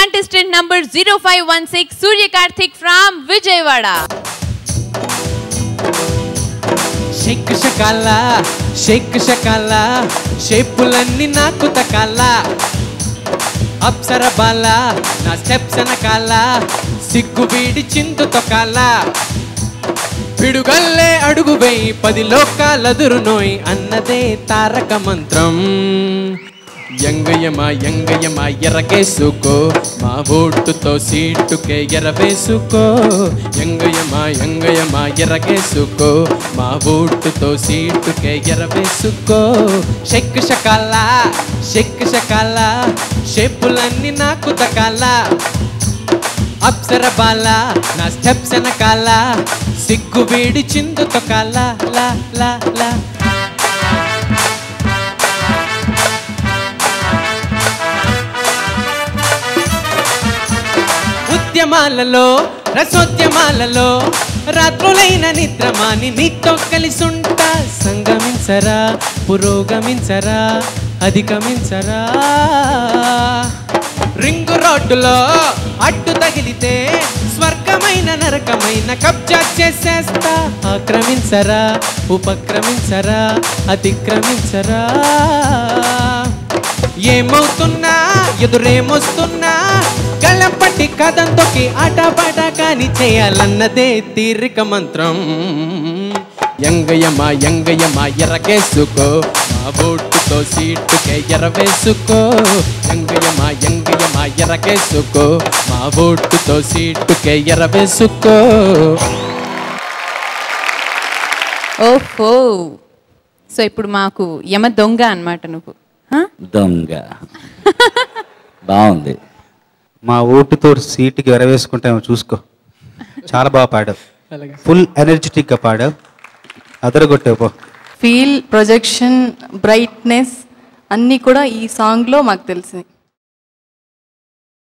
contestant number 0516 Surya Karthik from Vijayawada. Shake shakala, shake shakala, shepulanni naaku takala. Apsara bala, na steps anakala, siggu veedi chindu tokala. పిడుగల్లే అడుగు వేయి 10 లోకాలదురు నోయ్ అన్నదే తారక మంత్రం. యంగయమా యంగయమా ఎరగేసుకో మా ఓటుతో సీటుకే ఎరవేసుకో. యంగయమా యంగయమా ఎరగేసుకో మా ఓటుతో సీటుకే ఎరవేసుకో. షెక్ షకాలా షెక్ షకాలా షేపులన్నీ నాకు దకాలా. అప్సర బాల నా స్టెప్స్ వెనకాల సిగ్గు వీడి చిందు తొకాల లా లా లా. ఉద్యమాలలో రసోద్యమాలలో రాత్రులైన నిద్రమాని నీతో కలిసుంటా. సంగమించరా పురోగమించరా అధిగమించరా. రింగు రోడ్డులో అడ్డు తగిలితే స్వర్గమైన నరకమైన కబ్జా చేసేస్తా. ఆక్రమించరా ఉపక్రమించరా అతిక్రమించరా. ఏమవుతున్నా ఎదురేమొస్తున్నా గళంపట్టి కథంతోకి ఆటపాట కాని చేయాలన్నదే తీరిక మంత్రం. యంగయమా యంగయమా ఎరగేసుకో మా ఓటుతో సీటుకే ఎరవేసుకో. యంగయమా యంగయమా ఎరగేసుకో మా ఓటుతో సీటుకే ఎరవేసుకో. ఓహో, సో ఇప్పుడు మాకు యమ దొంగ అన్నమాట నువ్వు. దొంగ బాగుంది. మా ఓటుతో సీటుకి ఎరవేసుకుంటామో చూసుకో. చాలా బాగా పాడావు, ఫుల్ ఎనర్జెటిక్గా పాడావు, అదరగొట్టావు. ఫీల్, ప్రొజెక్షన్, బ్రైట్నెస్ అన్నీ కూడా ఈ సాంగ్లో మాకు తెలిసింది.